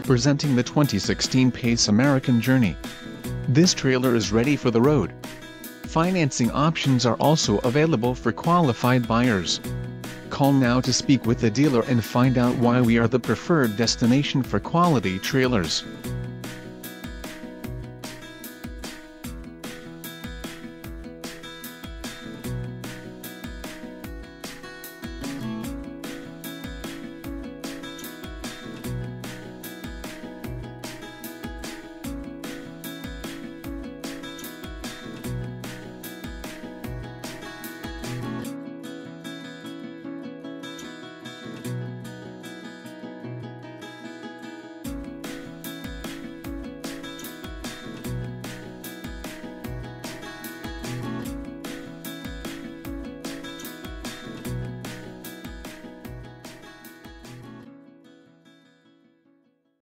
presenting the 2016 Pace American Journey. This trailer is ready for the road. Financing options are also available for qualified buyers. Call now to speak with the dealer and find out why we are the preferred destination for quality trailers.